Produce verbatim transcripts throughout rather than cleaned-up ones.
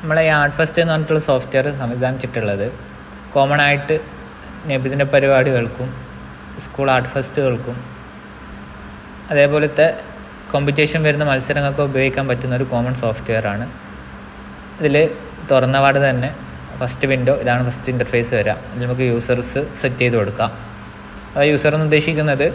നമ്മളെ ഈ art fest എന്ന് പറഞ്ഞിട്ടുള്ള സോഫ്റ്റ്വെയർ സംവിധാനിച്ചിട്ടുള്ളത് കോമൺ ആയിട്ട് നബിദിന പരിപാടികൾക്കും സ്കൂൾ ആർട്ട് ഫെസ്റ്റുകൾക്കും അതേപോലത്തെ കോമ്പറ്റീഷൻ വരുന്ന മത്സരങ്ങൾക്ക് ഉപയോഗിക്കാൻ പറ്റുന്ന ഒരു കോമൺ സോഫ്റ്റ്വെയർ ആണ്. ഇതിൽ തുറന്നപാട് തന്നെ ഫസ്റ്റ് വിൻഡോ ഇതാണ്, ഫസ്റ്റ് ഇൻ്റർഫേസ് വരാം. ഇതിൽ നമുക്ക് യൂസേഴ്സ് സെറ്റ് ചെയ്ത് കൊടുക്കാം. ആ യൂസർ എന്ന് ഉദ്ദേശിക്കുന്നത്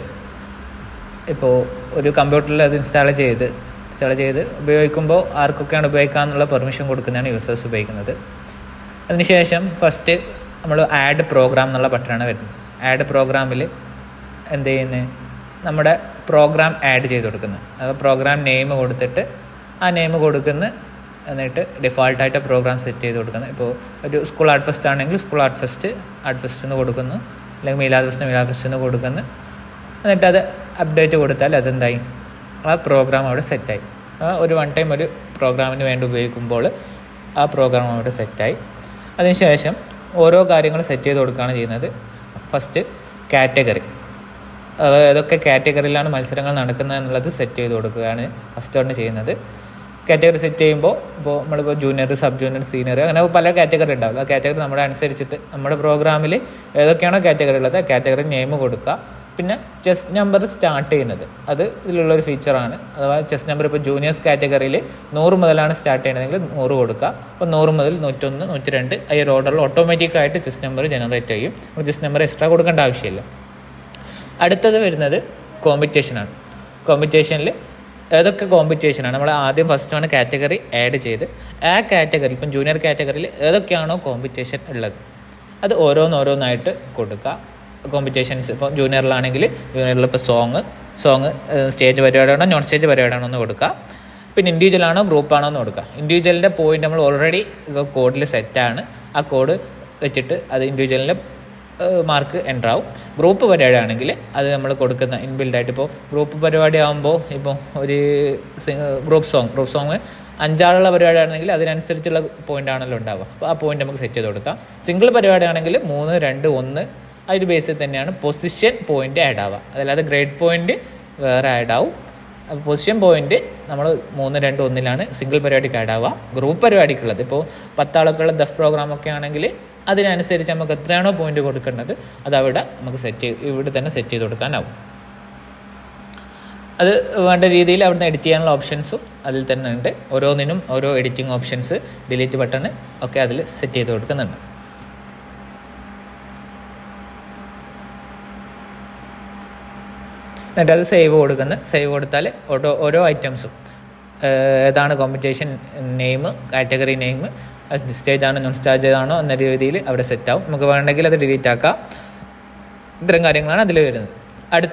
ഇപ്പോൾ ഒരു കമ്പ്യൂട്ടറിൽ അത് ഇൻസ്റ്റാൾ ചെയ്ത് ഇൻസ്റ്റാൾ ചെയ്ത് ഉപയോഗിക്കുമ്പോൾ ആർക്കൊക്കെയാണ് ഉപയോഗിക്കുക എന്നുള്ള പെർമിഷൻ കൊടുക്കുന്നതാണ് യൂസേഴ്സ് ഉപയോഗിക്കുന്നത്. അതിനുശേഷം ഫസ്റ്റ് നമ്മൾ ആഡ് പ്രോഗ്രാം എന്നുള്ള ബട്ടണാണ് വരുന്നത്. ആഡ് പ്രോഗ്രാമിൽ എന്ത് ചെയ്യുന്നത്, നമ്മുടെ പ്രോഗ്രാം ആഡ് ചെയ്ത് കൊടുക്കുന്നത്. അത് പ്രോഗ്രാം നെയിം കൊടുത്തിട്ട് ആ നെയിം കൊടുക്കുന്ന, എന്നിട്ട് ഡിഫോൾട്ടായിട്ട് പ്രോഗ്രാം സെറ്റ് ചെയ്ത് കൊടുക്കുന്നത്. ഇപ്പോൾ ഒരു സ്കൂൾ ആർട്ട് ഫെസ്റ്റ് ആണെങ്കിൽ school art fest art fest എന്ന് കൊടുക്കുന്നു, അല്ലെങ്കിൽ മീലാദ് ഫെസ്റ്റ് മീലാദ് ഫെസ്റ്റ് എന്ന് കൊടുക്കുന്നു. എന്നിട്ട് അത് അപ്ഡേറ്റ് കൊടുത്താൽ അതെന്തായി, ആ പ്രോഗ്രാം അവിടെ സെറ്റായി. ഒരു വൺ ടൈം ഒരു പ്രോഗ്രാമിന് വേണ്ടി ഉപയോഗിക്കുമ്പോൾ ആ പ്രോഗ്രാം അവിടെ സെറ്റായി. അതിനുശേഷം ഓരോ കാര്യങ്ങൾ സെറ്റ് ചെയ്ത് കൊടുക്കുകയാണ് ചെയ്യുന്നത്. ഫസ്റ്റ് കാറ്റഗറി, ഏതൊക്കെ കാറ്റഗറിയിലാണ് മത്സരങ്ങൾ നടക്കുന്നത് എന്നുള്ളത് സെറ്റ് ചെയ്ത് കൊടുക്കുകയാണ് ഫസ്റ്റ് ആണ് ചെയ്യുന്നത്. കാറ്റഗറി സെറ്റ് ചെയ്യുമ്പോൾ ഇപ്പോൾ നമ്മളിപ്പോൾ ജൂനിയർ, സബ് ജൂനിയർ, സീനിയർ അങ്ങനെ പല കാറ്റഗറി ഉണ്ടാവും. ആ കാറ്റഗറി നമ്മുടെ അനുസരിച്ചിട്ട് നമ്മുടെ പ്രോഗ്രാമിൽ ഏതൊക്കെയാണോ കാറ്റഗറി ഉള്ളത് ആ കാറ്റഗറി നെയിം കൊടുക്കുക. പിന്നെ ചെസ് നമ്പർ സ്റ്റാർട്ട് ചെയ്യുന്നത് അത് ഇതിലുള്ളൊരു ഫീച്ചറാണ്. അഥവാ ചെസ് നമ്പർ ഇപ്പോൾ ജൂനിയേഴ്സ് കാറ്റഗറിയിൽ നൂറ് മുതലാണ് സ്റ്റാർട്ട് ചെയ്യുന്നതെങ്കിൽ നൂറ് കൊടുക്കുക. അപ്പോൾ നൂറ് മുതൽ നൂറ്റൊന്ന്, നൂറ്റി രണ്ട് ഈ ഒരു ഓർഡറിൽ ഓട്ടോമാറ്റിക്കായിട്ട് ചെസ് നമ്പർ ജനറേറ്റ് ചെയ്യും. അപ്പോൾ ചെസ് നമ്പർ എക്സ്ട്രാ കൊടുക്കേണ്ട ആവശ്യമില്ല. അടുത്തത് വരുന്നത് കോമ്പറ്റീഷനാണ്. കോമ്പറ്റീഷനിൽ ഏതൊക്കെ കോമ്പറ്റീഷനാണ് നമ്മൾ ആദ്യം ഫസ്റ്റാണ് കാറ്റഗറി ആഡ് ചെയ്ത് ആ കാറ്റഗറി ഇപ്പം ജൂനിയർ കാറ്റഗറിയിൽ ഏതൊക്കെയാണോ കോമ്പറ്റീഷൻ ഉള്ളത് അത് ഓരോന്നോരോന്നായിട്ട് കൊടുക്കുക. കോമ്പറ്റീഷൻസ് ഇപ്പോൾ ജൂനിയറിലാണെങ്കിൽ ജൂനിയറിൽ ഇപ്പോൾ സോങ് സോങ് സ്റ്റേജ് പരിപാടിയാണോ നോൺ സ്റ്റേജ് പരിപാടിയാണോ എന്ന് കൊടുക്കുക. പിന്നെ ഇൻഡിവിജ്വൽ ആണോ ഗ്രൂപ്പാണോ എന്ന് കൊടുക്കുക. ഇൻഡിവിജ്വലിൻ്റെ പോയിന്റ് നമ്മൾ ഓൾറെഡി കോഡിൽ സെറ്റാണ്. ആ കോഡ് വെച്ചിട്ട് അത് ഇൻഡിവിജ്വലിൻ്റെ മാർക്ക് എൻ്റർ ആവും. ഗ്രൂപ്പ് പരിപാടിയാണെങ്കിൽ അത് നമ്മൾ കൊടുക്കുന്ന ഇൻബിൽഡായിട്ട് ഇപ്പോൾ ഗ്രൂപ്പ് പരിപാടി ആകുമ്പോൾ ഇപ്പോൾ ഒരു ഗ്രൂപ്പ് സോങ് ഗ്രൂപ്പ് സോങ് അഞ്ചാളുള്ള പരിപാടിയാണെങ്കിൽ അതിനനുസരിച്ചുള്ള പോയിൻ്റ് ആണല്ലോ ഉണ്ടാവുക. അപ്പോൾ ആ പോയിന്റ് നമുക്ക് സെറ്റ് ചെയ്ത് കൊടുക്കാം. സിംഗിൾ പരിപാടിയാണെങ്കിൽ മൂന്ന് രണ്ട് ഒന്ന് ആ ഒരു ബേസിൽ തന്നെയാണ് പൊസിഷൻ പോയിന്റ് ആഡ് ആവുക. അതല്ലാതെ ഗ്രേഡ് പോയിന്റ് വേറെ ആഡ് ആവും. അപ്പോൾ പൊസിഷൻ പോയിന്റ് നമ്മൾ മൂന്ന് രണ്ട് ഒന്നിലാണ് സിംഗിൾ പരിപാടിക്ക് ആഡ് ആവുക. ഗ്രൂപ്പ് പരിപാടിക്കുള്ളത് ഇപ്പോൾ പത്താളൊക്കെയുള്ള ദഫ് പ്രോഗ്രാമൊക്കെ ആണെങ്കിൽ അതിനനുസരിച്ച് നമുക്ക് എത്രയാണോ പോയിന്റ് കൊടുക്കേണ്ടത് അത് അവിടെ നമുക്ക് സെറ്റ് ചെയ്ത് ഇവിടെ തന്നെ സെറ്റ് ചെയ്ത് കൊടുക്കാനാവും. അത് വേണ്ട രീതിയിൽ അവിടുന്ന് എഡിറ്റ് ചെയ്യാനുള്ള ഓപ്ഷൻസും അതിൽ തന്നെ ഉണ്ട്. ഓരോന്നിനും ഓരോ എഡിറ്റിംഗ് ഓപ്ഷൻസ്, ഡിലീറ്റ് ബട്ടൺ ഒക്കെ അതിൽ സെറ്റ് ചെയ്ത് കൊടുക്കുന്നുണ്ട്. എന്നിട്ട് അത് സേവ് കൊടുക്കുന്നത്. സേവ് കൊടുത്താൽ ഓരോ ഓരോ ഐറ്റംസും ഏതാണ് competition name, category name, stage ആണോ നോൺ സ്റ്റേജ് ആണോ എന്ന രീതിയിൽ അവിടെ സെറ്റാവും. നമുക്ക് വേണമെങ്കിൽ അത് ഡിലീറ്റ് ആക്കാം. ഇത്തരം കാര്യങ്ങളാണ് അതിൽ വരുന്നത്. അടുത്ത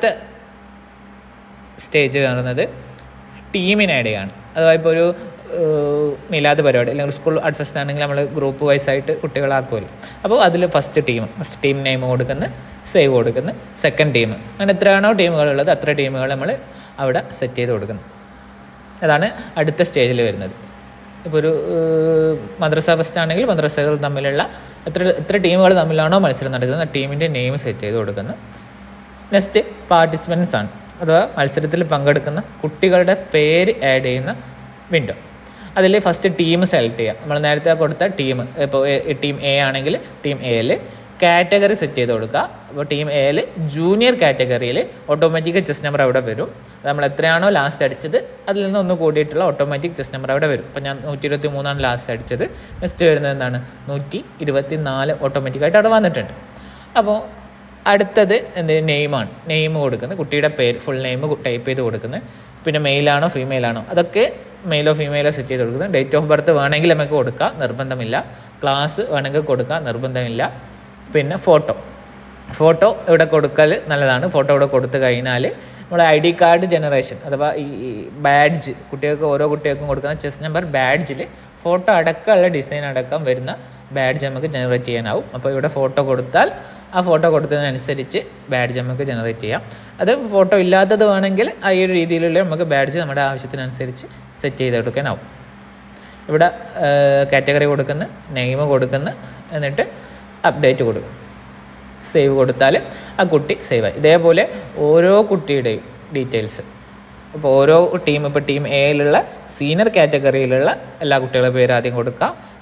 സ്റ്റേജ് കാണുന്നത് ടീമിന് ആഡ് ചെയ്യാണ്. അഥവാ ഇപ്പോൾ ഒരു മീലാദ് പരിപാടി അല്ലെങ്കിൽ സ്കൂൾ ആർട്ട് ഫെസ്റ്റ് ആണെങ്കിൽ നമ്മൾ ഗ്രൂപ്പ് വൈസ് ആയിട്ട് കുട്ടികളാക്കുമല്ലോ. അപ്പോൾ അതിൽ first team first team name കൊടുക്കുന്ന, സേവ് കൊടുക്കുന്ന, സെക്കൻഡ് ടീം, അങ്ങനെ എത്രയാണോ ടീമുകളുള്ളത് അത്ര ടീമുകൾ നമ്മൾ അവിടെ സെറ്റ് ചെയ്ത് കൊടുക്കുന്നു. അതാണ് അടുത്ത സ്റ്റേജിൽ വരുന്നത്. ഇപ്പോൾ ഒരു മദ്രസ ഫെസ്റ്റ് ആണെങ്കിൽ മദ്രസകൾ തമ്മിലുള്ള എത്ര എത്ര ടീമുകൾ തമ്മിലാണോ മത്സരം നടക്കുന്നത് ആ ടീമിൻ്റെ നെയിം സെറ്റ് ചെയ്ത് കൊടുക്കുന്നു. നെക്സ്റ്റ് പാർട്ടിസിപ്പൻസ് ആണ്. അഥവാ മത്സരത്തിൽ പങ്കെടുക്കുന്ന കുട്ടികളുടെ പേര് ആഡ് ചെയ്യുന്ന വിൻഡോ. അതിൽ ഫസ്റ്റ് ടീം സെലക്ട് ചെയ്യുക. നമ്മൾ നേരത്തെ കൊടുത്ത ടീം, ഇപ്പോൾ ടീം എ ആണെങ്കിൽ ടീം എയിൽ കാറ്റഗറി സെറ്റ് ചെയ്ത് കൊടുക്കുക. അപ്പോൾ ടീം എയിൽ ജൂനിയർ കാറ്റഗറിയിൽ ഓട്ടോമാറ്റിക് ചെസ് നമ്പർ അവിടെ വരും. നമ്മൾ എത്രയാണോ ലാസ്റ്റ് അടിച്ചത് അതിൽ നിന്ന് ഒന്ന് കൂടിയിട്ടുള്ള ഓട്ടോമാറ്റിക് ചെസ് നമ്പർ അവിടെ വരും. അപ്പോൾ ഞാൻ നൂറ്റി ഇരുപത്തി മൂന്നാണ് ലാസ്റ്റ് അടിച്ചത്. നെക്സ്റ്റ് വരുന്നത് എന്താണ്, നൂറ്റി ഇരുപത്തി നാല് ഓട്ടോമാറ്റിക്കായിട്ട് അവിടെ വന്നിട്ടുണ്ട്. അപ്പോൾ അടുത്തത് എന്ത് നെയിമാണ്. നെയിം കൊടുക്കുന്നത്, കുട്ടിയുടെ പേര് ഫുൾ നെയിം ടൈപ്പ് ചെയ്ത് കൊടുക്കുന്നത്. പിന്നെ മെയിലാണോ ഫീമെയിലാണോ അതൊക്കെ മെയിലോ ഫീമെയിലോ സെറ്റ് ചെയ്ത് കൊടുക്കുന്നത്. ഡേറ്റ് ഓഫ് ബർത്ത് വേണമെങ്കിൽ നമുക്ക് കൊടുക്കാം, നിർബന്ധമില്ല. ക്ലാസ് വേണമെങ്കിൽ കൊടുക്കാം, നിർബന്ധമില്ല. പിന്നെ ഫോട്ടോ ഫോട്ടോ ഇവിടെ കൊടുക്കൽ നല്ലതാണ്. ഫോട്ടോ ഇവിടെ കൊടുത്തു കഴിഞ്ഞാൽ നമ്മൾ ഐ ഡി കാർഡ് ജനറേഷൻ അഥവാ ഈ ബാഡ്ജ് കുട്ടികൾക്ക് ഓരോ കുട്ടികൾക്കും കൊടുക്കുന്ന ചെസ് നമ്പർ ബാഡ്ജിൽ ഫോട്ടോ അടക്കമുള്ള ഡിസൈൻ അടക്കം വരുന്ന ബാഡ്ജ് നമുക്ക് ജനറേറ്റ് ചെയ്യാനാവും. അപ്പോൾ ഇവിടെ ഫോട്ടോ കൊടുത്താൽ ആ ഫോട്ടോ കൊടുത്തതിനനുസരിച്ച് ബാഡ്ജ് നമുക്ക് ജനറേറ്റ് ചെയ്യാം. അത് ഫോട്ടോ ഇല്ലാത്തത് വേണമെങ്കിൽ ആ ഒരു രീതിയിലുള്ള നമുക്ക് ബാഡ്ജ് നമ്മുടെ ആവശ്യത്തിനനുസരിച്ച് സെറ്റ് ചെയ്ത് കൊടുക്കാനാവും. ഇവിടെ കാറ്റഗറി കൊടുക്കുന്ന, നെയിം കൊടുക്കുന്ന, എന്നിട്ട് അപ്ഡേറ്റ് കൊടുക്കും. സേവ് കൊടുത്താൽ ആ കുട്ടി സേവായി. ഇതേപോലെ ഓരോ കുട്ടിയുടെയും ഡീറ്റെയിൽസ് ഇപ്പോൾ ഓരോ ടീം ഇപ്പോൾ ടീം എയിലുള്ള സീനിയർ കാറ്റഗറിയിലുള്ള എല്ലാ കുട്ടികളുടെ പേര് ആദ്യം കൊടുക്കുക.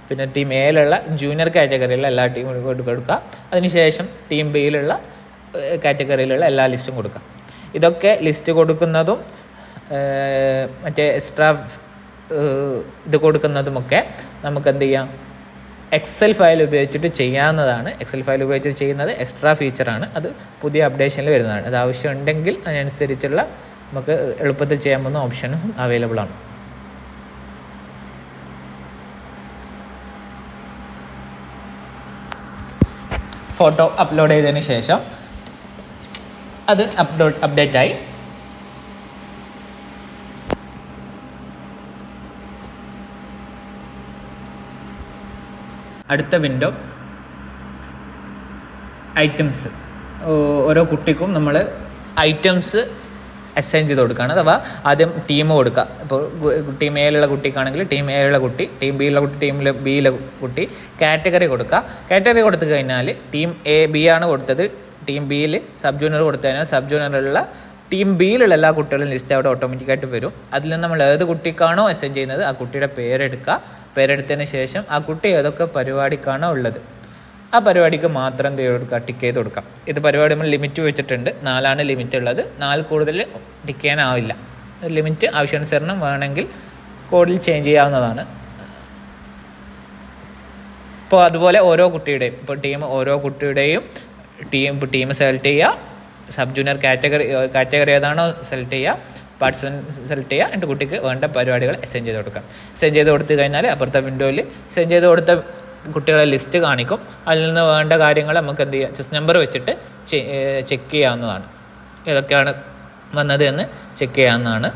പിന്നെ ടീം എയിലുള്ള ജൂനിയർ കാറ്റഗറിയിലുള്ള എല്ലാ ടീമും കൊടുക്കുക. അതിനുശേഷം ടീം ബിയിലുള്ള കാറ്റഗറിയിലുള്ള എല്ലാ ലിസ്റ്റും കൊടുക്കുക. ഇതൊക്കെ ലിസ്റ്റ് കൊടുക്കുന്നതും മറ്റേ എക്സ്ട്രാ ഇത് കൊടുക്കുന്നതുമൊക്കെ നമുക്ക് എന്ത് ചെയ്യാം, എക്സൽ ഫയൽ ഉപയോഗിച്ചിട്ട് ചെയ്യാവുന്നതാണ്. എക്സൽ ഫയൽ ഉപയോഗിച്ചിട്ട് ചെയ്യുന്നത് എക്സ്ട്രാ ഫീച്ചറാണ്. അത് പുതിയ അപ്ഡേഷനിൽ വരുന്നതാണ്. അത് ആവശ്യമുണ്ടെങ്കിൽ അതിനനുസരിച്ചുള്ള നമുക്ക് എളുപ്പത്തിൽ ചെയ്യാൻ പോകുന്ന ഓപ്ഷനും അവൈലബിൾ ആണ്. ഫോട്ടോ അപ്ലോഡ് ചെയ്തതിന് ശേഷം അത് അപ്ലോഡ് അപ്ഡേറ്റ് ആയി. അടുത്ത വിൻഡോ ഐറ്റംസ്. ഓരോ കുട്ടിക്കും നമ്മൾ ഐറ്റംസ് അസൈൻ ചെയ്ത് കൊടുക്കുകയാണ്. അഥവാ ആദ്യം ടീം കൊടുക്കുക. ഇപ്പോൾ ടീം എയിലുള്ള കുട്ടിക്കാണെങ്കിൽ ടീം എയിലുള്ള കുട്ടി, ടീം ബിയിലുള്ള കുട്ടി ടീമിൽ ബിയിലെ കുട്ടി, കാറ്റഗറി കൊടുക്കുക. കാറ്റഗറി കൊടുത്തു കഴിഞ്ഞാൽ ടീം എ ബി ആണ് കൊടുത്തത്, ടീം ബിയിൽ സബ് ജൂനിയർ കൊടുത്തു കഴിഞ്ഞാൽ സബ് ജൂനിയറിലുള്ള ടീം ബിയിലുള്ള എല്ലാ കുട്ടികളും ലിസ്റ്റ് അവിടെ ഓട്ടോമാറ്റിക്കായിട്ട് വരും. അതിൽ നിന്ന് നമ്മൾ ഏത് കുട്ടിക്കാണോ അസൈൻ ചെയ്യുന്നത് ആ കുട്ടിയുടെ പേരെടുക്കുക. പേരെടുത്തതിന് ശേഷം ആ കുട്ടി ഏതൊക്കെ പരിപാടിക്കാണോ ഉള്ളത് ആ പരിപാടിക്ക് മാത്രം എന്ത് ചെയ്ത് കൊടുക്കുക, ടിക്ക് ചെയ്ത് കൊടുക്കാം. ഇത് പരിപാടി നമ്മൾ ലിമിറ്റ് വെച്ചിട്ടുണ്ട്. നാലാണ് ലിമിറ്റ് ഉള്ളത്. നാല് കൂടുതൽ ടിക്ക് ചെയ്യാനാവില്ല. ലിമിറ്റ് ആവശ്യാനുസരണം വേണമെങ്കിൽ കോഡിൽ ചേഞ്ച് ചെയ്യാവുന്നതാണ്. ഇപ്പോൾ അതുപോലെ ഓരോ കുട്ടിയുടെയും ഇപ്പോൾ ടീം ഓരോ കുട്ടിയുടെയും ടീം ടീം സെലക്ട് ചെയ്യുക. സബ് ജൂനിയർ കാറ്റഗറി കാറ്റഗറി ഏതാണോ സെലക്ട് ചെയ്യുക, പാർട്ടിസിപ്പൻറ്റ് സെലക്ട് ചെയ്യുക. എൻ്റെ കുട്ടിക്ക് വേണ്ട പരിപാടികൾ അസൈൻ ചെയ്ത് കൊടുക്കാം. അസൈൻ ചെയ്ത് കൊടുത്തു കഴിഞ്ഞാൽ അപ്പുറത്തെ വിൻഡോയിൽ അസൈൻ ചെയ്ത് കൊടുത്ത കുട്ടികളെ ലിസ്റ്റ് കാണിക്കും. അതിൽ നിന്ന് വേണ്ട കാര്യങ്ങൾ നമുക്ക് എന്ത് ചെയ്യാം, ജസ്റ്റ് നമ്പർ വെച്ചിട്ട് ചെക്ക് ചെയ്യാവുന്നതാണ്. ഏതൊക്കെയാണ് വന്നത് എന്ന് ചെക്ക് ചെയ്യാവുന്നതാണ്.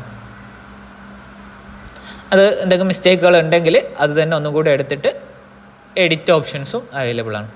അത് എന്തെങ്കിലും മിസ്റ്റേക്കുകൾ ഉണ്ടെങ്കിൽ അത് തന്നെ ഒന്നും കൂടി എടുത്തിട്ട് എഡിറ്റ് ഓപ്ഷൻസും അവൈലബിൾ ആണ്.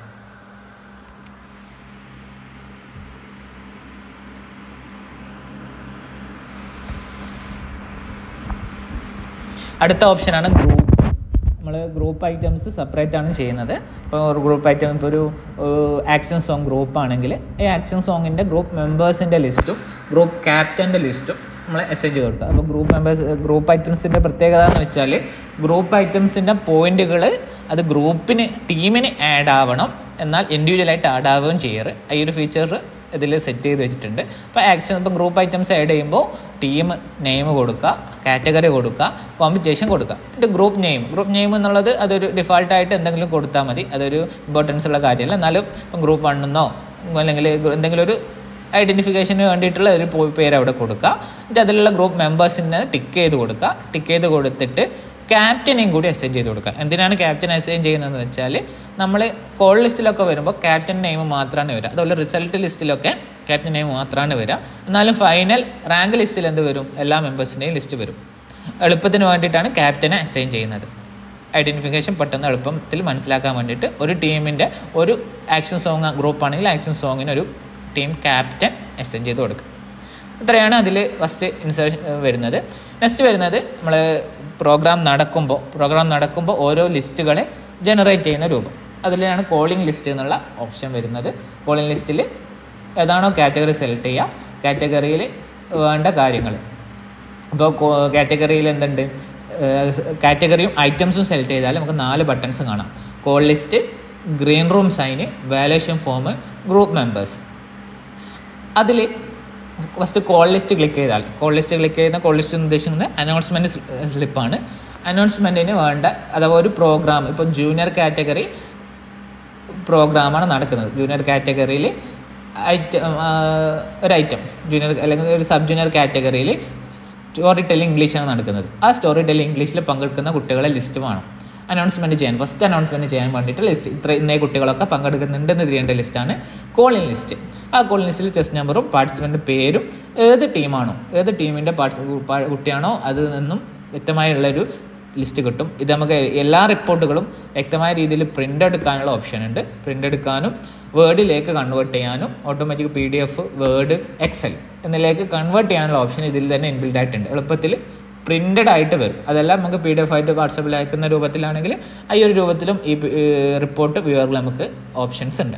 അടുത്ത ഓപ്ഷനാണ് ഗ്രൂപ്പ്. നമ്മൾ ഗ്രൂപ്പ് ഐറ്റംസ് സെപ്പറേറ്റ് ആണ് ചെയ്യുന്നത്. ഇപ്പോൾ ഒരു ഗ്രൂപ്പ് ഐറ്റം ഇപ്പോൾ ഒരു ആക്ഷൻ സോങ് ഗ്രൂപ്പ് ആണെങ്കിൽ ഈ ആക്ഷൻ സോങ്ങിൻ്റെ ഗ്രൂപ്പ് മെമ്പേഴ്സിൻ്റെ ലിസ്റ്റും ഗ്രൂപ്പ് ക്യാപ്റ്റൻ്റെ ലിസ്റ്റും നമ്മൾ അസൈൻ ചെയ്ത് കൊടുക്കുക. അപ്പോൾ ഗ്രൂപ്പ് മെമ്പേഴ്സ് ഗ്രൂപ്പ് ഐറ്റംസിൻ്റെ പ്രത്യേകത എന്ന് വെച്ചാൽ ഗ്രൂപ്പ് ഐറ്റംസിൻ്റെ പോയിന്റുകൾ അത് ഗ്രൂപ്പിന് ടീമിന് ആഡ് ആവണം, എന്നാൽ ഇൻഡിവിജ്വലായിട്ട് ആഡ് ആവുകയും ചെയ്യാറ്. ഈ ഒരു ഫീച്ചർ ഇതിൽ സെറ്റ് ചെയ്ത് വെച്ചിട്ടുണ്ട്. അപ്പോൾ ആക്ഷൻ ഇപ്പം ഗ്രൂപ്പ് ഐറ്റംസ് ആഡ് ചെയ്യുമ്പോൾ ടീം നെയിം കൊടുക്കുക, കാറ്റഗറി കൊടുക്കുക, കോമ്പറ്റീഷൻ കൊടുക്കുക. എന്നിട്ട് ഗ്രൂപ്പ് നെയിം ഗ്രൂപ്പ് നെയിം എന്നുള്ളത് അതൊരു ഡിഫാൾട്ടായിട്ട് എന്തെങ്കിലും കൊടുത്താൽ മതി. അതൊരു ഇമ്പോർട്ടൻസ് ഉള്ള കാര്യമല്ല. എന്നാലും ഇപ്പം ഗ്രൂപ്പ് വണ്ണെന്നോ അല്ലെങ്കിൽ എന്തെങ്കിലും ഒരു ഐഡൻറ്റിഫിക്കേഷന് വേണ്ടിയിട്ടുള്ള ഒരു പേര് അവിടെ കൊടുക്കുക. എന്നിട്ട് അതിലുള്ള ഗ്രൂപ്പ് മെമ്പേഴ്സിനെ ടിക്ക് ചെയ്ത് കൊടുക്കുക. ടിക്ക് ചെയ്ത് കൊടുത്തിട്ട് ക്യാപ്റ്റനെയും കൂടി അസൈൻ ചെയ്ത് കൊടുക്കുക. എന്തിനാണ് ക്യാപ്റ്റൻ അസൈൻ ചെയ്യുന്നതെന്ന് വെച്ചാൽ നമ്മൾ കോൾ ലിസ്റ്റിലൊക്കെ വരുമ്പോൾ ക്യാപ്റ്റൻ നെയിം മാത്രമാണ് വരിക. അതുപോലെ റിസൾട്ട് ലിസ്റ്റിലൊക്കെ ക്യാപ്റ്റൻ നെയിം മാത്രമാണ് വരിക. എന്നാലും ഫൈനൽ റാങ്ക് ലിസ്റ്റിൽ എന്ത് വരും, എല്ലാ മെമ്പേഴ്സിൻ്റെയും ലിസ്റ്റ് വരും. എളുപ്പത്തിന് വേണ്ടിയിട്ടാണ് ക്യാപ്റ്റനെ അസൈൻ ചെയ്യുന്നത്. ഐഡൻറ്റിഫിക്കേഷൻ പെട്ടെന്ന് എളുപ്പത്തിൽ മനസ്സിലാക്കാൻ വേണ്ടിയിട്ട് ഒരു ടീമിൻ്റെ ഒരു ആക്ഷൻ സോങ് ഗ്രൂപ്പ് ആണെങ്കിൽ ആക്ഷൻ സോങ്ങിന് ഒരു ടീം ക്യാപ്റ്റൻ അസൈൻ ചെയ്ത് കൊടുക്കുക. ഇത്രയാണ് അതിൽ ഫസ്റ്റ് ഇൻസേർഷൻ വരുന്നത്. നെക്സ്റ്റ് വരുന്നത് നമ്മൾ പ്രോഗ്രാം നടക്കുമ്പോൾ പ്രോഗ്രാം നടക്കുമ്പോൾ ഓരോ ലിസ്റ്റുകളെ ജനറേറ്റ് ചെയ്യുന്ന രൂപം. അതിലാണ് കോളിംഗ് ലിസ്റ്റ് എന്നുള്ള ഓപ്ഷൻ വരുന്നത്. കോളിംഗ് ലിസ്റ്റിൽ ഏതാണോ കാറ്റഗറി സെലക്ട് ചെയ്യുക, കാറ്റഗറിയിൽ വേണ്ട കാര്യങ്ങൾ. അപ്പോൾ കാറ്റഗറിയിൽ എന്തുണ്ട്, കാറ്റഗറിയും ഐറ്റംസും സെലക്ട് ചെയ്താൽ നമുക്ക് നാല് ബട്ടൺസ് കാണാം. Call list, green room sign, valuation form, group members. അതിൽ ഫസ്റ്റ് കോൾ ലിസ്റ്റ് ക്ലിക്ക് ചെയ്താൽ കോൾ ലിസ്റ്റ് ക്ലിക്ക് ചെയ്യുന്ന കോൾ ലിസ്റ്റ് ഉദ്ദേശിക്കുന്നത് അനൗൺസ്മെൻറ്റ് സ്ലിപ്പാണ്. അനൗൺസ്മെൻറ്റിന് വേണ്ട അഥവാ ഒരു പ്രോഗ്രാം ഇപ്പോൾ ജൂനിയർ കാറ്റഗറി പ്രോഗ്രാമാണ് നടക്കുന്നത്. ജൂനിയർ കാറ്റഗറിയിൽ ഐറ്റം ഒരു ഐറ്റം ജൂനിയർ അല്ലെങ്കിൽ ഒരു സബ് ജൂനിയർ കാറ്റഗറിയിൽ സ്റ്റോറി ടെല്ലിംഗ് ഇംഗ്ലീഷാണ് നടക്കുന്നത്. ആ സ്റ്റോറി ടെല്ലിംഗ് ഇംഗ്ലീഷിൽ പങ്കെടുക്കുന്ന കുട്ടികളെ ലിസ്റ്റ് വേണം അനൗൺസ്മെൻറ്റ് ചെയ്യാൻ. ഫസ്റ്റ് അനൗൺസ്മെൻറ്റ് ചെയ്യാൻ വേണ്ടിയിട്ട് ലിസ്റ്റ് ഇത്ര ഇന്നേ കുട്ടികളൊക്കെ പങ്കെടുക്കുന്നുണ്ടെന്ന് തിരിയേണ്ട ലിസ്റ്റാണ് കോളിംഗ് ലിസ്റ്റ്. ആ കോളിംഗ് ലിസ്റ്റിൽ ചെസ്റ്റ് നമ്പറും പാർട്ടിസിപ്പൻ്റ് പേരും ഏത് ടീമാണോ ഏത് ടീമിൻ്റെ പാർട്ടി കുട്ടിയാണോ അതിൽ നിന്നും വ്യക്തമായുള്ളൊരു ലിസ്റ്റ് കിട്ടും. ഇത് നമുക്ക് എല്ലാ റിപ്പോർട്ടുകളും വ്യക്തമായ രീതിയിൽ പ്രിൻ്റ് എടുക്കാനുള്ള ഓപ്ഷൻ ഉണ്ട്. പ്രിൻ്റ് എടുക്കാനും വേർഡിലേക്ക് കൺവേർട്ട് ചെയ്യാനും automatic P D F, word, excel എന്നിലേക്ക് കൺവേർട്ട് ചെയ്യാനുള്ള ഓപ്ഷൻ ഇതിൽ തന്നെ ഇൻബിൽഡ് ആയിട്ടുണ്ട്. എളുപ്പത്തിൽ പ്രിൻ്റഡ് ആയിട്ട് വരും. അതെല്ലാം നമുക്ക് പി ഡി എഫ് ആയിട്ട് വാട്സപ്പിൽ അയക്കുന്ന രൂപത്തിലാണെങ്കിൽ ഈ ഒരു രൂപത്തിലും ഈ റിപ്പോർട്ട് വ്യൂവറിൽ നമുക്ക് ഓപ്ഷൻസ് ഉണ്ട്.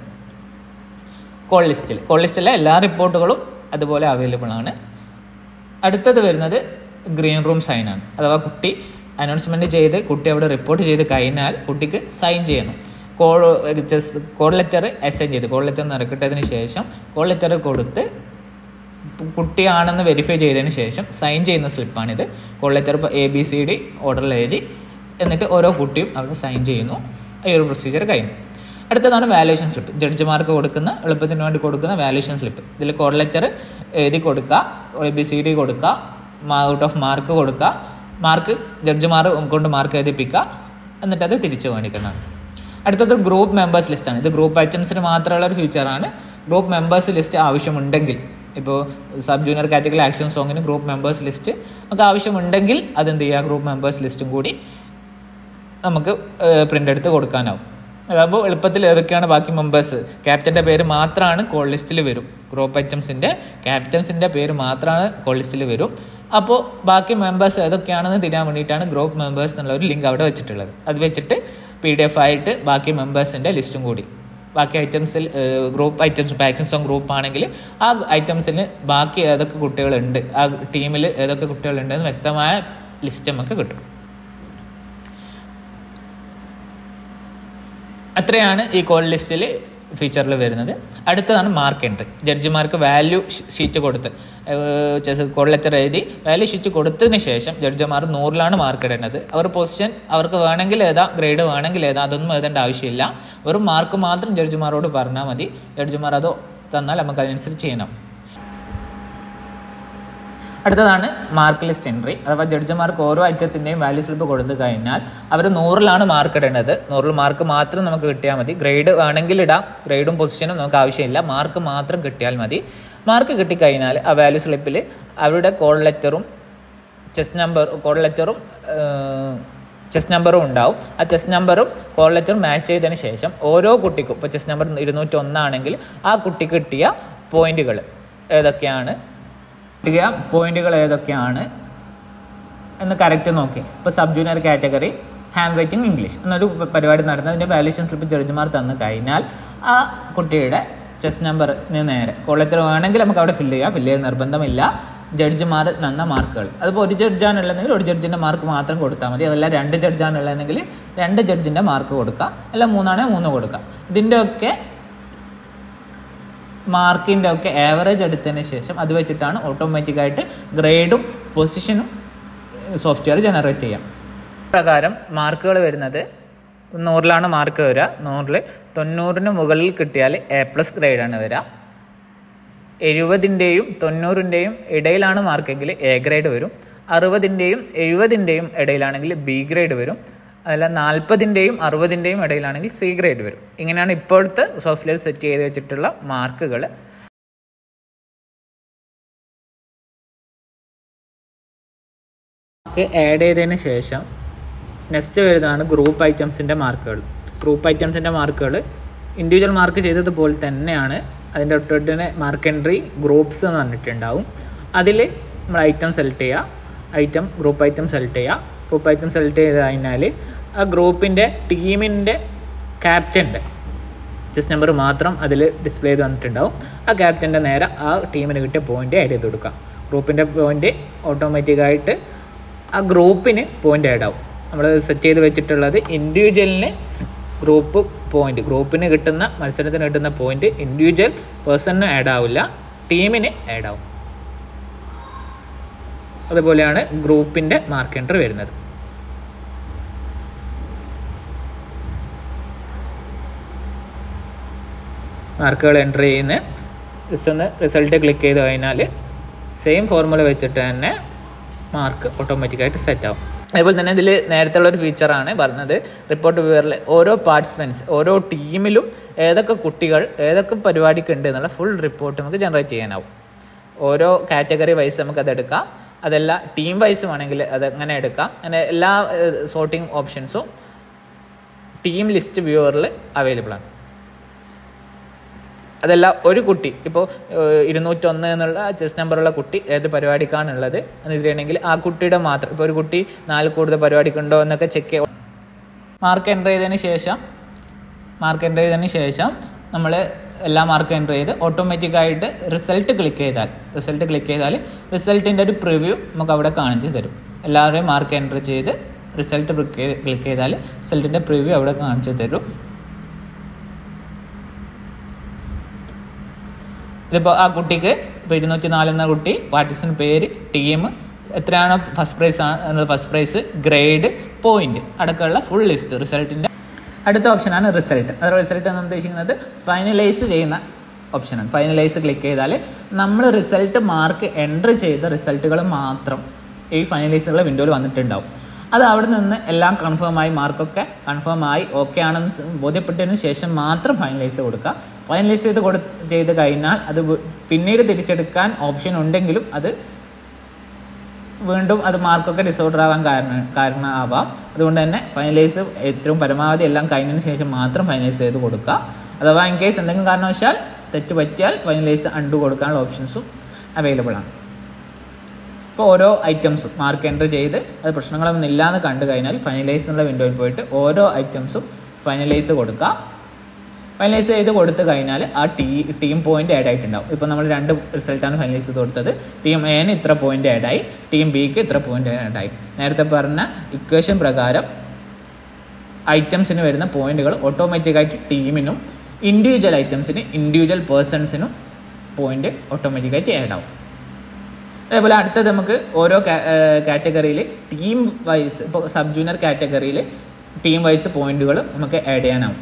കോൾ ലിസ്റ്റിൽ കോൾ ലിസ്റ്റിലെ എല്ലാ റിപ്പോർട്ടുകളും അതുപോലെ അവൈലബിൾ ആണ്. അടുത്തത് വരുന്നത് ഗ്രീൻ റൂം സൈനാണ്. അഥവാ കുട്ടി അനൗൺസ്മെൻറ്റ് ചെയ്ത് കുട്ടി അവിടെ റിപ്പോർട്ട് ചെയ്ത് കഴിഞ്ഞാൽ കുട്ടിക്ക് സൈൻ ചെയ്യണം. Code just code letter assign ചെയ്ത് കോഡ് ലെറ്റർ നിറക്കിട്ടതിന് ശേഷം കോഡ് ലെറ്റർ കൊടുത്ത് കുട്ടിയാണെന്ന് വെരിഫൈ ചെയ്തതിന് ശേഷം സൈൻ ചെയ്യുന്ന സ്ലിപ്പാണിത്. കോഡ് ലെറ്റർ ഇപ്പോൾ എ ബി സി ഡി ഓർഡറിൽ എഴുതി എന്നിട്ട് ഓരോ കുട്ടിയും അവിടെ സൈൻ ചെയ്യുന്നു. ഈ ഒരു പ്രൊസീജിയർ കഴിഞ്ഞു. അടുത്തതാണ് വാല്യുവേഷൻ സ്ലിപ്പ്. ജഡ്ജിമാർക്ക് കൊടുക്കുന്ന എളുപ്പത്തിന് വേണ്ടി കൊടുക്കുന്ന വാല്യുവേഷൻ സ്ലിപ്പ്. ഇതിൽ കോഡ് ലെറ്റർ എഴുതി കൊടുക്കുക, എ ബി സി ഡി കൊടുക്കുക, ഔട്ട് ഓഫ് മാർക്ക് കൊടുക്കുക, മാർക്ക് ജഡ്ജിമാർ കൊണ്ട് മാർക്ക് എഴുതിപ്പിക്കുക, എന്നിട്ട് അത് തിരിച്ചു മേടിക്കുന്നതാണ്. അടുത്തത് ഗ്രൂപ്പ് മെമ്പേഴ്സ് ലിസ്റ്റാണ്. ഇത് ഗ്രൂപ്പ് ഐറ്റംസിന് മാത്രമുള്ള ഒരു ഫീച്ചറാണ്. ഗ്രൂപ്പ് മെമ്പേഴ്സ് ലിസ്റ്റ് ആവശ്യമുണ്ടെങ്കിൽ, ഇപ്പോൾ സബ് ജൂനിയർ കാറ്റഗറി ആക്ഷൻ സോങ്ങിന് ഗ്രൂപ്പ് മെമ്പേഴ്സ് ലിസ്റ്റ് നമുക്ക് ആവശ്യമുണ്ടെങ്കിൽ അതെന്ത് ചെയ്യുക, ഗ്രൂപ്പ് മെമ്പേഴ്സ് ലിസ്റ്റും കൂടി നമുക്ക് പ്രിൻ്റ് എടുത്ത് കൊടുക്കാനാവും. അതാകുമ്പോൾ എളുപ്പത്തിൽ ഏതൊക്കെയാണ് ബാക്കി മെമ്പേഴ്സ്, ക്യാപ്റ്റൻ്റെ പേര് മാത്രമാണ് കോൾ ലിസ്റ്റിൽ വരും. ഗ്രൂപ്പ് ഐറ്റംസിൻ്റെ ക്യാപ്റ്റൻസിൻ്റെ പേര് മാത്രമാണ് കോൾ ലിസ്റ്റിൽ വരും. അപ്പോൾ ബാക്കി മെമ്പേഴ്സ് ഏതൊക്കെയാണെന്ന് തിരിയാൻ വേണ്ടിയിട്ടാണ് ഗ്രൂപ്പ് മെമ്പേഴ്സ് എന്നുള്ള ഒരു ലിങ്ക് അവിടെ വെച്ചിട്ടുള്ളത്. അത് വെച്ചിട്ട് പി ഡി എഫ് ആയിട്ട് ബാക്കി മെമ്പേഴ്സിൻ്റെ ലിസ്റ്റും കൂടി, ബാക്കി ഐറ്റംസിൽ ഗ്രൂപ്പ് ഐറ്റംസ് ഇപ്പോൾ ആക്ഷൻ സോങ് ഗ്രൂപ്പ് ആണെങ്കിൽ ആ ഐറ്റംസിൽ ബാക്കി ഏതൊക്കെ കുട്ടികളുണ്ട്, ആ ടീമിൽ ഏതൊക്കെ കുട്ടികളുണ്ടെന്ന് വ്യക്തമായ ലിസ്റ്റ് നമുക്ക് കിട്ടും. അത്രയാണ് ഈ കോൾ ലിസ്റ്റിൽ ഫീച്ചറിൽ വരുന്നത്. അടുത്തതാണ് മാർക്ക് എൻട്രി. ജഡ്ജിമാർക്ക് വാല്യൂ ഷീറ്റ് കൊടുത്ത് കോൾ ലെറ്റർ എഴുതി വാല്യൂ ഷീറ്റ് കൊടുത്തതിന് ശേഷം ജഡ്ജിമാർ നൂറിലാണ് മാർക്ക് ഇടേണ്ടത്. അവർ പൊസിഷൻ അവർക്ക് വേണമെങ്കിൽ ഏതാ, ഗ്രേഡ് വേണമെങ്കിൽ ഏതാ, അതൊന്നും എഴുതേണ്ട ആവശ്യമില്ല. വെറും മാർക്ക് മാത്രം ജഡ്ജിമാരോട് പറഞ്ഞാൽ മതി. ജഡ്ജിമാർ അത് തന്നാൽ നമുക്ക് അതിനനുസരിച്ച് ചെയ്യണം. അടുത്തതാണ് മാർക്ക് ലിസ്റ്റ് എൻട്രി. അഥവാ ജഡ്ജിമാർക്ക് ഓരോ ഐറ്റത്തിൻ്റെയും വാല്യൂ സ്ലിപ്പ് കൊടുത്തു കഴിഞ്ഞാൽ അവർ നൂറിലാണ് മാർക്ക് ഇടേണ്ടത്. നൂറിൽ മാർക്ക് മാത്രം നമുക്ക് കിട്ടിയാൽ മതി. ഗ്രേഡ് വേണമെങ്കിൽ ഇടാം, ഗ്രേഡും പൊസിഷനും നമുക്ക് ആവശ്യമില്ല, മാർക്ക് മാത്രം കിട്ടിയാൽ മതി. മാർക്ക് കിട്ടിക്കഴിഞ്ഞാൽ ആ വാല്യൂ സ്ലിപ്പിൽ അവരുടെ കോഡ് ലെറ്ററും ചെസ് നമ്പർ കോഡ് ലെറ്ററും ചെസ് നമ്പറും ഉണ്ടാവും. ആ ചെസ് നമ്പറും കോഡ് ലെറ്ററും മാച്ച് ചെയ്തതിന് ശേഷം ഓരോ കുട്ടിക്കും, ഇപ്പോൾ ചെസ് നമ്പർ ഇരുന്നൂറ്റി ഒന്നാണെങ്കിൽ ആ കുട്ടിക്ക് കിട്ടിയ പോയിന്റുകൾ ഏതൊക്കെയാണ് കിട്ടിയ പോയിന്റുകൾ ഏതൊക്കെയാണ് എന്ന് കറക്റ്റ് നോക്കി. ഇപ്പോൾ sub junior category handwriting English എന്നൊരു പരിപാടി നടന്നതിൻ്റെ വാല്യുവേഷൻ സ്ലിപ്പ് ജഡ്ജിമാർ തന്നു കഴിഞ്ഞാൽ ആ കുട്ടിയുടെ ചെസ് നമ്പറിന് നേരെ കോൾ ലെറ്റർ വേണമെങ്കിൽ നമുക്ക് അവിടെ ഫില്ല് ചെയ്യാം, ഫില്ല് ചെയ്യാൻ നിർബന്ധമില്ല. ജഡ്ജിമാർ തന്ന മാർക്കുകൾ, അതിപ്പോൾ ഒരു ജഡ്ജാണുള്ളതെങ്കിൽ ഒരു ജഡ്ജിൻ്റെ മാർക്ക് മാത്രം കൊടുത്താൽ മതി. അതല്ല രണ്ട് ജഡ്ജാണുള്ളതെങ്കിൽ രണ്ട് ജഡ്ജിൻ്റെ മാർക്ക് കൊടുക്കുക, അല്ല മൂന്നാണെങ്കിൽ മൂന്ന് കൊടുക്കുക. ഇതിൻ്റെ ഒക്കെ മാർക്കിൻ്റെ ഒക്കെ ആവറേജ് എടുത്തതിന് ശേഷം അത് വെച്ചിട്ടാണ് ഓട്ടോമാറ്റിക്കായിട്ട് ഗ്രേഡും പൊസിഷനും സോഫ്റ്റ്വെയർ ജനറേറ്റ് ചെയ്യാം. പ്രകാരം മാർക്കുകൾ വരുന്നത് നൂറിലാണ് മാർക്ക് വരിക. നൂറിൽ തൊണ്ണൂറിന് മുകളിൽ കിട്ടിയാൽ എ പ്ലസ് ഗ്രേഡാണ് വരിക. എഴുപതിൻ്റെയും തൊണ്ണൂറിൻ്റെയും ഇടയിലാണ് മാർക്കെങ്കിൽ എ ഗ്രേഡ് വരും. അറുപതിൻ്റെയും എഴുപതിൻ്റെയും ഇടയിലാണെങ്കിൽ ബി ഗ്രേഡ് വരും. അതല്ല നാൽപ്പതിൻ്റെയും അറുപതിൻ്റെയും ഇടയിലാണെങ്കിൽ സി ഗ്രേഡ് വരും. ഇങ്ങനെയാണ് ഇപ്പോഴത്തെ സോഫ്റ്റ്വെയർ സെറ്റ് ചെയ്ത് വെച്ചിട്ടുള്ള മാർക്കുകൾ. മാർക്ക് ആഡ് ചെയ്തതിന് ശേഷം നെക്സ്റ്റ് വരുന്നതാണ് ഗ്രൂപ്പ് ഐറ്റംസിൻ്റെ മാർക്കുകൾ. ഗ്രൂപ്പ് ഐറ്റംസിൻ്റെ മാർക്കുകൾ ഇൻഡിവിജ്വൽ മാർക്ക് ചെയ്തതുപോലെ തന്നെയാണ്. അതിൻ്റെ ഒട്ടുതന്നെ മാർക്ക് എൻട്രി ഗ്രൂപ്പ്സ് എന്ന് പറഞ്ഞിട്ടുണ്ടാവും. അതിൽ നമ്മൾ ഐറ്റം സെലക്ട് ചെയ്യുക, ഐറ്റം ഗ്രൂപ്പ് ഐറ്റം സെലക്ട് ചെയ്യുക. ഗ്രൂപ്പ് ഐറ്റം സെലക്ട് ചെയ്ത് കഴിഞ്ഞാൽ ആ ഗ്രൂപ്പിൻ്റെ ടീമിൻ്റെ ക്യാപ്റ്റൻ്റെ ചെസ് നമ്പർ മാത്രം അതിൽ ഡിസ്പ്ലേ ചെയ്ത് വന്നിട്ടുണ്ടാവും. ആ ക്യാപ്റ്റൻ്റെ നേരെ ആ ടീമിന് കിട്ടിയ പോയിൻ്റ് ആഡ് ചെയ്ത് കൊടുക്കാം. ഗ്രൂപ്പിൻ്റെ പോയിൻ്റ് ഓട്ടോമാറ്റിക്കായിട്ട് ആ ഗ്രൂപ്പിന് പോയിൻ്റ് ആഡ് ആവും. നമ്മൾ സെറ്റ് ചെയ്ത് വെച്ചിട്ടുള്ളത് ഇൻഡിവിജ്വലിന് ഗ്രൂപ്പ് പോയിൻ്റ്, ഗ്രൂപ്പിന് കിട്ടുന്ന മത്സരത്തിന് കിട്ടുന്ന പോയിൻ്റ് ഇൻഡിവിജ്വൽ പേഴ്സണിന് ആഡ് ആവില്ല, ടീമിന് ആഡ് ആവും. അതുപോലെയാണ് ഗ്രൂപ്പിൻ്റെ മാർക്ക് എൻട്രി വരുന്നത്. മാർക്കുകൾ എൻ്റർ ചെയ്യുന്ന ജസ്റ്റ് ഒന്ന് റിസൾട്ട് ക്ലിക്ക് ചെയ്ത് കഴിഞ്ഞാൽ സെയിം ഫോർമുല വെച്ചിട്ട് തന്നെ മാർക്ക് ഓട്ടോമാറ്റിക്കായിട്ട് സെറ്റ് ആവും. അതുപോലെ തന്നെ ഇതിൽ നേരത്തെ ഉള്ളൊരു ഫീച്ചറാണ് പറഞ്ഞത്, റിപ്പോർട്ട് വ്യൂവറിൽ ഓരോ പാർട്ടിസിപ്പൻസ് ഓരോ ടീമിലും ഏതൊക്കെ കുട്ടികൾ ഏതൊക്കെ പരിപാടിക്ക് ഉണ്ട് എന്നുള്ള ഫുൾ റിപ്പോർട്ട് നമുക്ക് ജനറേറ്റ് ചെയ്യാനാവും. ഓരോ കാറ്റഗറി വൈസ് നമുക്കത് എടുക്കാം, അതല്ല ടീം വൈസ് വേണമെങ്കിൽ അതങ്ങനെ എടുക്കാം. അങ്ങനെ എല്ലാ സോർട്ടിങ് ഓപ്ഷൻസും ടീം ലിസ്റ്റ് വ്യൂവറിൽ അവൈലബിൾ ആണ്. അതല്ല ഒരു കുട്ടി ഇപ്പോൾ ഇരുന്നൂറ്റൊന്ന് എന്നുള്ള ചെസ് നമ്പറുള്ള കുട്ടി ഏത് പരിപാടിക്കാണുള്ളത് എന്ന് തിരിയണമെങ്കിൽ ആ കുട്ടിയുടെ മാത്രം, ഇപ്പോൾ ഒരു കുട്ടി നാല് കൂടുതൽ പരിപാടിക്കുണ്ടോ എന്നൊക്കെ ചെക്ക് ചെയ്യാം. മാർക്ക് എൻ്റർ ചെയ്തതിന് ശേഷം മാർക്ക് എൻ്റർ ചെയ്തതിന് ശേഷം നമ്മൾ എല്ലാ മാർക്കും എൻ്റർ ചെയ്ത് ഓട്ടോമാറ്റിക്കായിട്ട് റിസൾട്ട് ക്ലിക്ക് ചെയ്താൽ റിസൾട്ട് ക്ലിക്ക് ചെയ്താൽ റിസൾട്ടിൻ്റെ ഒരു പ്രിവ്യൂ നമുക്ക് അവിടെ കാണിച്ച് തരും. എല്ലാവരുടെയും മാർക്ക് എൻ്റർ ചെയ്ത് റിസൾട്ട് ക്ലിക്ക് ചെയ്താൽ റിസൾട്ടിൻ്റെ പ്രിവ്യൂ അവിടെ കാണിച്ചു തരും. ഇതിപ്പോൾ ആ കുട്ടിക്ക് ഇപ്പോൾ ഇരുന്നൂറ്റി നാല് എന്ന കുട്ടി പാർട്ടിസിന് പേര്, ടീം, എത്രയാണോ ഫസ്റ്റ് പ്രൈസ് ആണ് ഫസ്റ്റ് പ്രൈസ്, ഗ്രേഡ്, പോയിന്റ് അടക്കമുള്ള ഫുൾ ലിസ്റ്റ് റിസൾട്ടിൻ്റെ. അടുത്ത ഓപ്ഷനാണ് റിസൾട്ട്. അത് റിസൾട്ട് എന്ന് ഉദ്ദേശിക്കുന്നത് ഫൈനലൈസ് ചെയ്യുന്ന ഓപ്ഷനാണ്. ഫൈനലൈസ് ക്ലിക്ക് ചെയ്താൽ നമ്മൾ റിസൾട്ട് മാർക്ക് എൻട്രി ചെയ്ത റിസൾട്ടുകൾ മാത്രം ഈ ഫൈനലൈസുള്ള വിൻഡോയിൽ വന്നിട്ടുണ്ടാവും. അത് അവിടെ നിന്ന് എല്ലാം കൺഫേം ആയി, മാർക്കൊക്കെ കൺഫേം ആയി ഓക്കെ ആണെന്ന് ബോധ്യപ്പെട്ടതിന് ശേഷം മാത്രം ഫൈനലൈസ് കൊടുക്കുക. ഫൈനലൈസ് ചെയ്ത് കൊടു ചെയ്ത് കഴിഞ്ഞാൽ അത് പിന്നീട് തിരിച്ചെടുക്കാൻ ഓപ്ഷൻ ഉണ്ടെങ്കിലും അത് വീണ്ടും അത് മാർക്കൊക്കെ ഡിസോർഡർ ആവാൻ കാരണം കാരണമാവാം. അതുകൊണ്ട് തന്നെ ഫൈനലൈസ് ഏറ്റവും പരമാവധി എല്ലാം കഴിഞ്ഞതിന് ശേഷം മാത്രം ഫൈനലൈസ് ചെയ്ത് കൊടുക്കുക. അഥവാ ഇൻ കേസ് എന്തെങ്കിലും കാരണവശാൽ തെറ്റ് പറ്റിയാൽ ഫൈനലൈസ് അൺഡു കൊടുക്കാനുള്ള ഓപ്ഷൻസും അവൈലബിൾ ആണ്. ഇപ്പോൾ ഓരോ ഐറ്റംസും മാർക്ക് എൻട്രി ചെയ്ത് അത് പ്രശ്നങ്ങളൊന്നും ഇല്ലാന്ന് കണ്ടു കഴിഞ്ഞാൽ ഫൈനലൈസ് എന്നുള്ള വിൻഡോയിൽ പോയിട്ട് ഓരോ ഐറ്റംസും ഫൈനലൈസ് കൊടുക്കുക. ഫൈനലൈസ് ചെയ്ത് കൊടുത്തു കഴിഞ്ഞാൽ ആ ടീ ടീം പോയിന്റ് ആഡ് ആയിട്ടുണ്ടാവും. ഇപ്പോൾ നമ്മൾ രണ്ട് റിസൾട്ടാണ് ഫൈനലൈസ് ചെയ്ത് കൊടുത്തത്. ടീം എന് ഇത്ര പോയിന്റ് ആഡായി, ടീം ബിക്ക് ഇത്ര പോയിന്റ് ആഡായി. നേരത്തെ പറഞ്ഞ ഇക്വേഷൻ പ്രകാരം ഐറ്റംസിന് വരുന്ന പോയിന്റുകൾ ഓട്ടോമാറ്റിക്കായിട്ട് ടീമിനും ഇൻഡിവിജ്വൽ ഐറ്റംസിന് ഇൻഡിവിജ്വൽ പേഴ്സൺസിനും പോയിന്റ് ഓട്ടോമാറ്റിക്കായിട്ട് ആഡ് ആവും. അതേപോലെ അടുത്തത് നമുക്ക് ഓരോ കാറ്റഗറിയിൽ ടീം വൈസ്, ഇപ്പോൾ സബ് ജൂനിയർ കാറ്റഗറിയിൽ ടീം വൈസ് പോയിന്റുകൾ നമുക്ക് ആഡ് ചെയ്യാനാവും.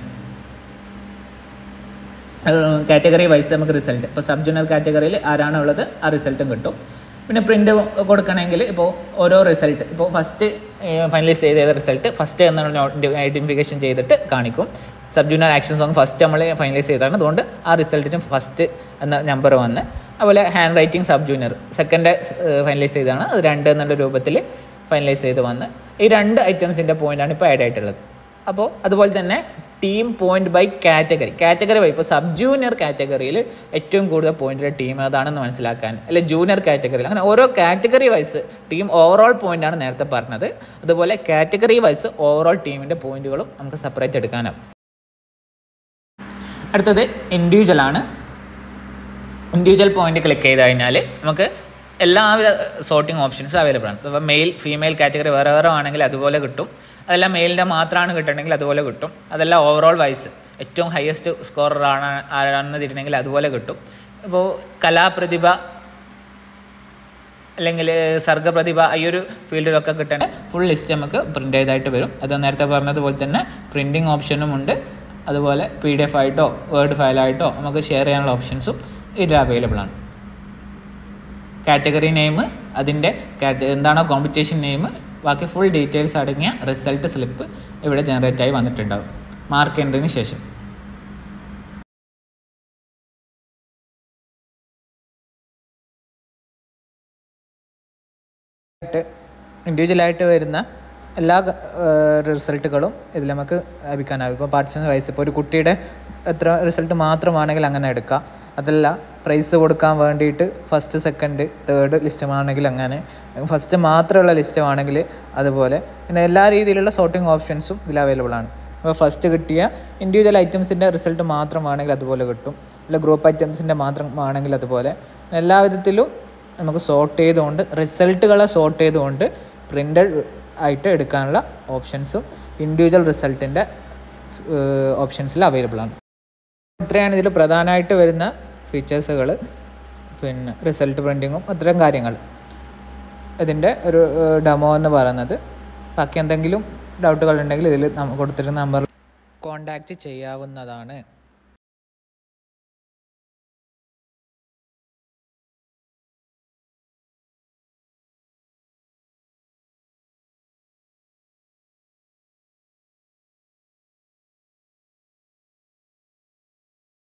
കാറ്റഗറി വൈസ് നമുക്ക് റിസൾട്ട്, ഇപ്പോൾ സബ് ജൂനിയർ കാറ്റഗറിയിൽ ആരാണോ ഉള്ളത് ആ റിസൾട്ടും കിട്ടും. പിന്നെ പ്രിൻ്റ് കൊടുക്കണമെങ്കിൽ ഇപ്പോൾ ഓരോ റിസൾട്ട്, ഇപ്പോൾ ഫസ്റ്റ് ഫൈനലൈസ് ചെയ്ത റിസൾട്ട് ഫസ്റ്റ് എന്നുള്ള ഐഡൻറ്റിഫിക്കേഷൻ ചെയ്തിട്ട് കാണിക്കും. Sub junior action song first നമ്മൾ ഫൈനലൈസ് ചെയ്തതാണ്, അതുകൊണ്ട് ആ റിസൾട്ടിന് ഫസ്റ്റ് എന്ന നമ്പർ വന്ന്. അതുപോലെ handwriting sub junior second finalise ചെയ്തതാണ്, അത് രണ്ട് എന്നുള്ള രൂപത്തിൽ ഫൈനലൈസ് ചെയ്ത് വന്ന്. ഈ രണ്ട് ഐറ്റംസിൻ്റെ പോയിൻ്റാണ് ഇപ്പോൾ ആഡ് ആയിട്ടുള്ളത്. അപ്പോൾ അതുപോലെ തന്നെ team point by category, category wise ഇപ്പോൾ സബ് ജൂനിയർ കാറ്റഗറിയിൽ ഏറ്റവും കൂടുതൽ പോയിന്റുള്ള ടീം ഏതാണെന്ന് മനസ്സിലാക്കാൻ, അല്ലെ ജൂനിയർ കാറ്റഗറിയിൽ, അങ്ങനെ ഓരോ കാറ്റഗറി വൈസ് ടീം ഓവറോൾ പോയിന്റാണ് നേരത്തെ പറഞ്ഞത്. അതുപോലെ കാറ്റഗറി വൈസ് ഓവറോൾ ടീമിൻ്റെ പോയിന്റുകളും നമുക്ക് സെപ്പറേറ്റ് എടുക്കാനാവും. അടുത്തത് ഇൻഡിവിജ്വൽ ആണ്. ഇൻഡിവിജ്വൽ പോയിന്റ് ക്ലിക്ക് ചെയ്ത് കഴിഞ്ഞാൽ നമുക്ക് എല്ലാവിധ സോർട്ടിങ് ഓപ്ഷൻസും അവൈലബിൾ ആണ്. അപ്പോൾ മെയിൽ ഫീമെയിൽ കാറ്റഗറി വേറെ വേറെ ആണെങ്കിൽ അതുപോലെ കിട്ടും. അതെല്ലാം മെയിലിൻ്റെ മാത്രമാണ് കിട്ടണമെങ്കിൽ അതുപോലെ കിട്ടും. അതെല്ലാം ഓവറോൾ വൈസ് ഏറ്റവും ഹയസ്റ്റ് സ്കോററാണ് ആരാണെന്ന് തിരിഞ്ഞെങ്കിൽ അതുപോലെ കിട്ടും. ഇപ്പോൾ കലാപ്രതിഭ അല്ലെങ്കിൽ സർഗപ്രതിഭ ഈ ഒരു ഫീൽഡിലൊക്കെ കിട്ടേണ്ട ഫുൾ ലിസ്റ്റ് നമുക്ക് പ്രിൻ്റ് ചെയ്തായിട്ട് വരും. അത് നേരത്തെ പറഞ്ഞതുപോലെ തന്നെ പ്രിൻറ്റിങ് ഓപ്ഷനും ഉണ്ട്. അതുപോലെ പി ഡി എഫ് ആയിട്ടോ വേർഡ് ഫയലായിട്ടോ നമുക്ക് ഷെയർ ചെയ്യാനുള്ള ഓപ്ഷൻസും ഇതിൽ അവൈലബിൾ ആണ്. കാറ്റഗറി നെയിം, അതിൻ്റെ എന്താണോ കോമ്പറ്റീഷൻ നെയിം, ബാക്കി ഫുൾ ഡീറ്റെയിൽസ് അടങ്ങിയ റിസൾട്ട് സ്ലിപ്പ് ഇവിടെ ജനറേറ്റ് ആയി വന്നിട്ടുണ്ടാകും മാർക്ക് എൻട്രിന് ശേഷം. ഇൻഡിവിജ്വലായിട്ട് വരുന്ന എല്ലാ റിസൾട്ടുകളും ഇതിൽ നമുക്ക് ലഭിക്കാനാകും. ഇപ്പോൾ പാർട്ടിസിപ്പൻ വൈസ് ഇപ്പോൾ ഒരു കുട്ടിയുടെ എത്ര റിസൾട്ട് മാത്രമാണെങ്കിൽ അങ്ങനെ എടുക്കാം. അതല്ല പ്രൈസ് കൊടുക്കാൻ വേണ്ടിയിട്ട് ഫസ്റ്റ് സെക്കൻഡ് തേർഡ് ലിസ്റ്റുമാണെങ്കിൽ അങ്ങനെ, ഫസ്റ്റ് മാത്രമുള്ള ലിസ്റ്റുമാണെങ്കിൽ അതുപോലെ, പിന്നെ എല്ലാ രീതിയിലുള്ള സോർട്ടിങ് ഓപ്ഷൻസും ഇതിൽ അവൈലബിൾ ആണ്. അപ്പോൾ ഫസ്റ്റ് കിട്ടിയ ഇൻഡിവിജ്വൽ ഐറ്റംസിൻ്റെ റിസൾട്ട് മാത്രമാണെങ്കിൽ അതുപോലെ കിട്ടും, അല്ല ഗ്രൂപ്പ് ഐറ്റംസിൻ്റെ മാത്രമാണെങ്കിൽ അതുപോലെ. എല്ലാ വിധത്തിലും നമുക്ക് സോർട്ട് ചെയ്തുകൊണ്ട് റിസൾട്ടുകളെ സോർട്ട് ചെയ്തുകൊണ്ട് പ്രിൻ്റഡ് ആയിട്ട് എടുക്കാനുള്ള ഓപ്ഷൻസും ഇൻഡിവിജ്വൽ റിസൾട്ടിൻ്റെ ഓപ്ഷൻസിൽ അവൈലബിൾ ആണ്. ഇത്രയാണ് ഇതിൽ പ്രധാനമായിട്ട് വരുന്ന ഫീച്ചേഴ്സുകൾ. പിന്നെ റിസൾട്ട് പ്രിൻറ്റിങ്ങും അത്തരം കാര്യങ്ങൾ ഇതിൻ്റെ ഒരു ഡെമോ എന്ന് പറയുന്നത്. ബാക്കി എന്തെങ്കിലും ഡൗട്ടുകൾ ഉണ്ടെങ്കിൽ ഇതിൽ കൊടുത്തിരുന്ന നമ്പർ കോൺടാക്റ്റ് ചെയ്യാവുന്നതാണ്.